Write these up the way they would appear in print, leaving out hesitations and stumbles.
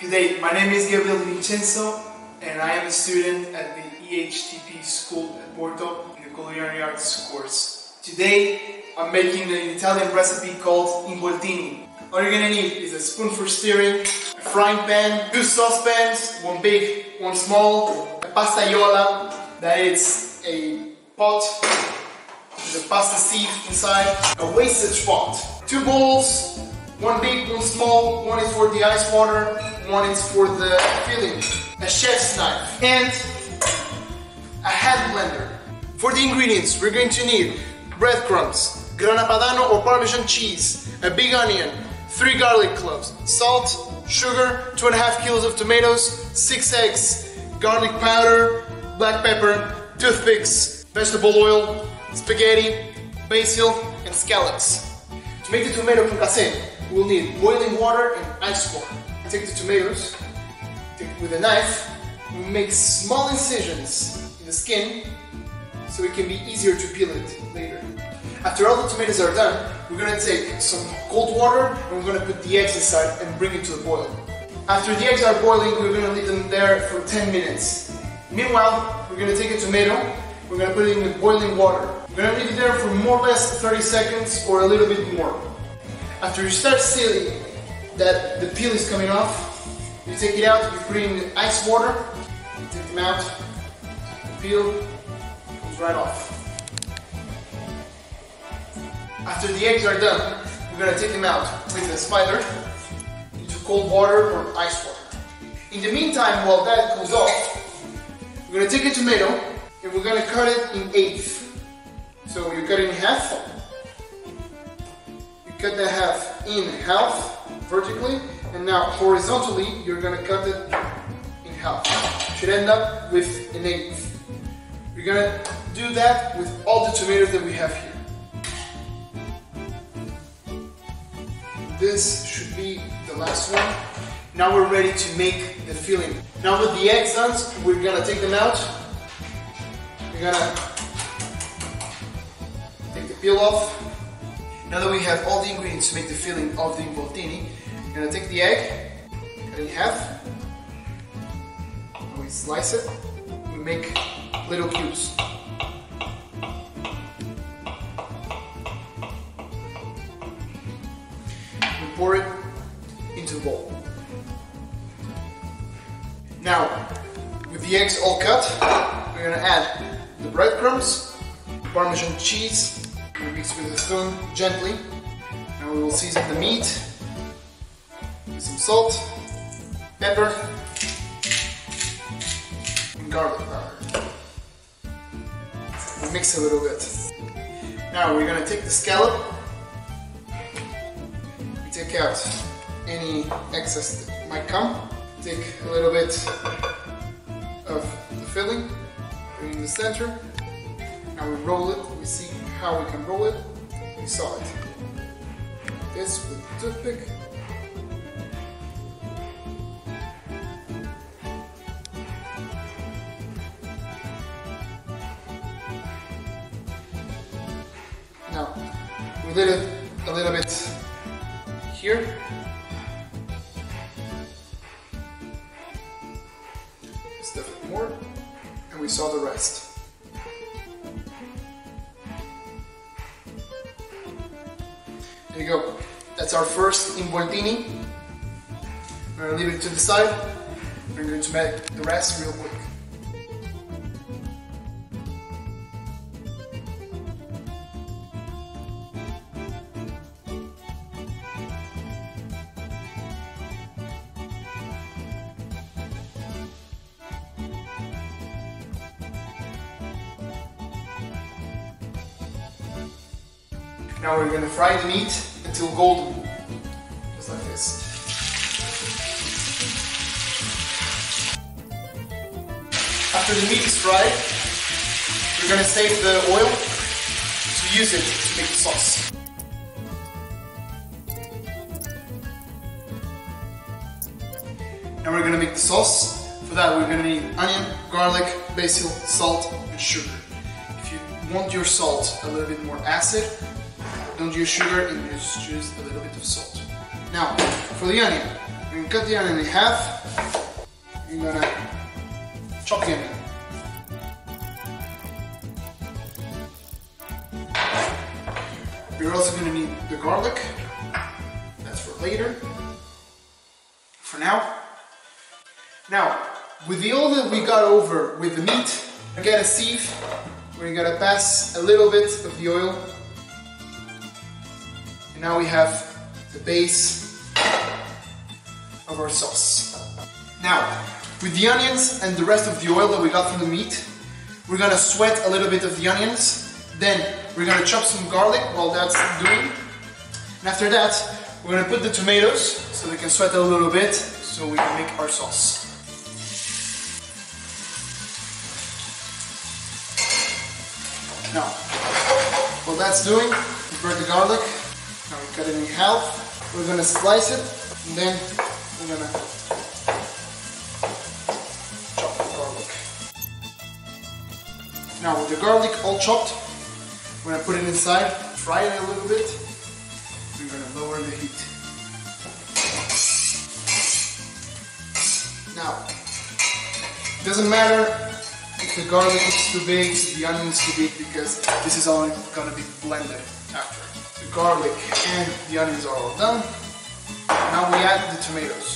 Good day, my name is Gabriel Vincenzo and I am a student at the EHTP school at Porto in the Culinary Arts course. Today I'm making an Italian recipe called involtini. All you're gonna need is a spoon for stirring, a frying pan, 2 saucepans, one big, one small, a pastaiola, that is a pot with a pasta sieve inside, a wastage pot, 2 bowls, one big, one small, one is for the ice water, one is for the filling, a chef's knife, and a hand blender. For the ingredients, we're going to need breadcrumbs, grana padano or Parmesan cheese, a big onion, 3 garlic cloves, salt, sugar, 2.5 kilos of tomatoes, 6 eggs, garlic powder, black pepper, toothpicks, vegetable oil, spaghetti, basil, and scallops. To make the tomato concassé, we'll need boiling water and ice water. Take the tomatoes, with a knife, we make small incisions in the skin so it can be easier to peel it later. After all the tomatoes are done, we're going to take some cold water and we're going to put the eggs inside and bring it to a boil. After the eggs are boiling, we're going to leave them there for 10 minutes. Meanwhile, we're going to take a tomato, we're going to put it in the boiling water. We're going to leave it there for more or less 30 seconds or a little bit more. After you start seeing that the peel is coming off, you take it out, you put it in the ice water, you take them out, the peel comes right off. After the eggs are done, we're going to take them out with a spider into cold water or ice water. In the meantime, while that cools off, we're going to take a tomato and we're going to cut it in eighths. So you cut it in half, you cut that half in half vertically, and now horizontally you're going to cut it in half. You should end up with an eighth. We're going to do that with all the tomatoes that we have here. This should be the last one. Now we're ready to make the filling. Now with the eggs done, we're going to take them out. We're going to take the peel off. Now that we have all the ingredients to make the filling of the involtini, we're going to take the egg, cut it in half, we slice it, we make little cubes. We pour it into the bowl. Now, with the eggs all cut, we're going to add the breadcrumbs, Parmesan cheese, we mix with a spoon gently. Now we will season the meat with some salt, pepper, and garlic powder. We'll mix a little bit. Now we're going to take the scallop, we take out any excess that might come, take a little bit of the filling, put it in the center. Now we roll it, we see how we can roll it, we saw it. This with the toothpick. Now, we did it a little bit here. Stuff it more, and we saw the rest. There you go. That's our first involtini. We're going to leave it to the side. We're going to make the rest real quick. Now we're going to fry the meat until golden, just like this. After the meat is fried, we're going to save the oil to use it to make the sauce. Now we're going to make the sauce. For that we're going to need onion, garlic, basil, salt, and sugar. If you want your salt a little bit more acid, don't use sugar and just use a little bit of salt. Now, for the onion, we're gonna cut the onion in half. You're gonna chop the onion. You're also gonna need the garlic. That's for later. For now. Now, with the oil that we got over with the meat, get a sieve. We're gonna pass a little bit of the oil. And now we have the base of our sauce. Now, with the onions and the rest of the oil that we got from the meat, we're gonna sweat a little bit of the onions. Then we're gonna chop some garlic while that's doing. And after that, we're gonna put the tomatoes so they can sweat a little bit so we can make our sauce. Now, while that's doing, we burn the garlic. Now we cut it in half. We're gonna slice it, and then we're gonna chop the garlic. Now with the garlic all chopped, we're gonna put it inside, fry it a little bit. We're gonna lower the heat. Now, it doesn't matter if the garlic is too big, if the onion is too big, because this is all gonna be blended after. The garlic and the onions are all done. Now we add the tomatoes.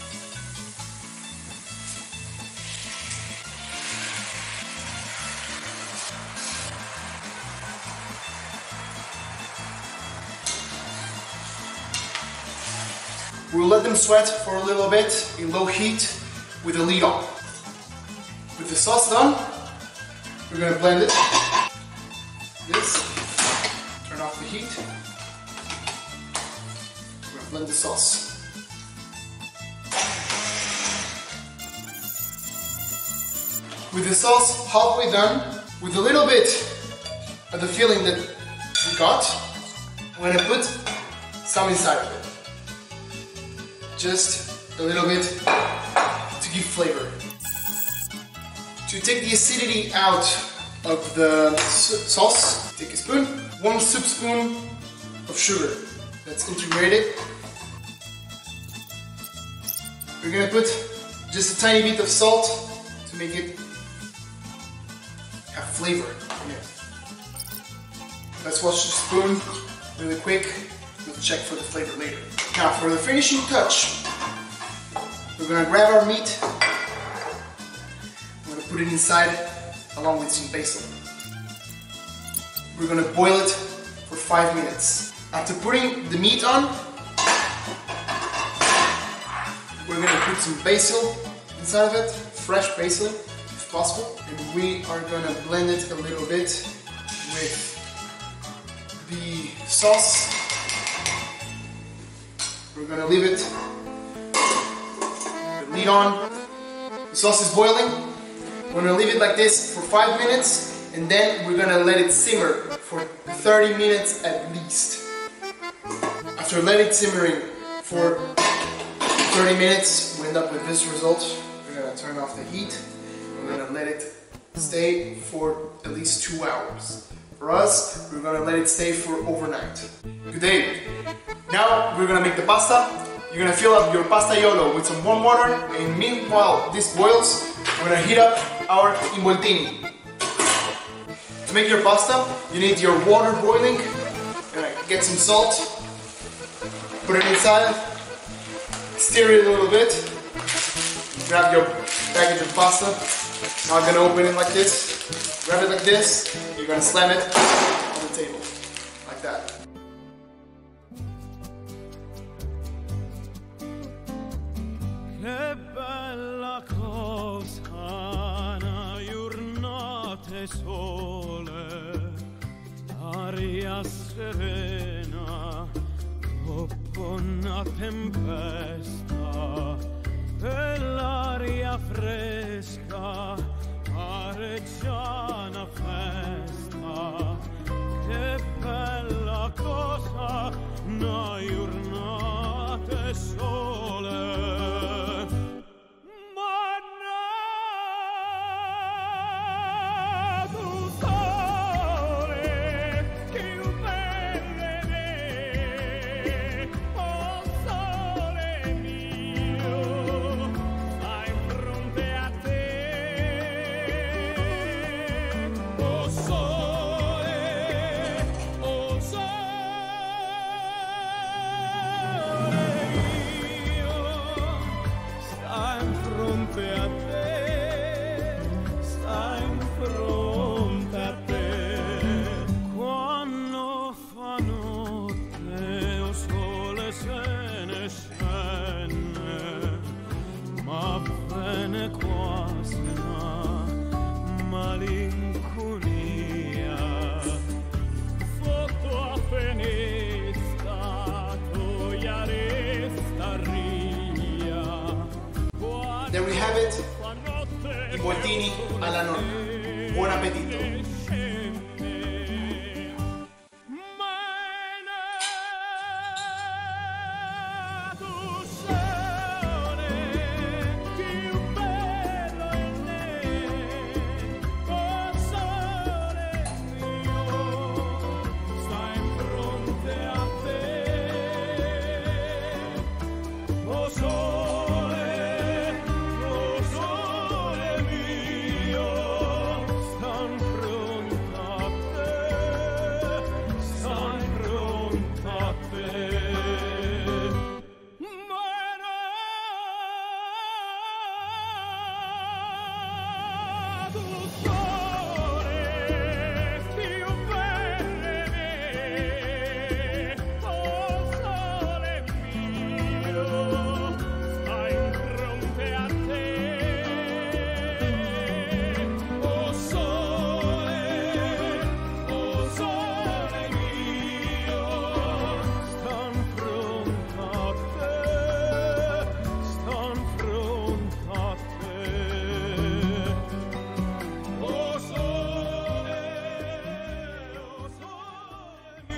We'll let them sweat for a little bit in low heat with the lid on. With the sauce done, we're gonna blend it. This, turn off the heat. We're gonna blend the sauce. With the sauce halfway done, with a little bit of the filling that we got, we're gonna put some inside of it. Just a little bit to give flavor. To take the acidity out of the sauce, take a spoon, 1 soup spoon of sugar that's integrated. We're gonna put just a tiny bit of salt to make it have flavor in it. Let's wash the spoon really quick. We'll check for the flavor later. Now for the finishing touch, we're gonna grab our meat. We're gonna put it inside along with some basil. We're gonna boil it for 5 minutes. After putting the meat on, we're gonna put some basil inside of it, fresh basil if possible, and we are gonna blend it a little bit with the sauce. We're gonna leave it, the lid on. The sauce is boiling. We're gonna leave it like this for 5 minutes, and then we're gonna let it simmer for 30 minutes at least. After letting it simmering for 30 minutes, we end up with this result. We're gonna turn off the heat. We're gonna let it stay for at least 2 hours. For us, we're gonna let it stay for overnight. Good day. Now we're gonna make the pasta. You're gonna fill up your pastaiolo with some warm water, and meanwhile this boils, we're gonna heat up our involtini. To make your pasta, you need your water boiling. You're gonna get some salt, put it inside, stir it a little bit, grab your package of pasta. Now I'm gonna open it like this, grab it like this, you're gonna slam it on the table, like that. Che bella cosa, una giornata sole, aria serena, dopo una tempesta, e l'aria fresca, pareggiana festa. Che bella cosa, una giornata sole. There we have it, i voltini alla nonna. Buon appetito! Go!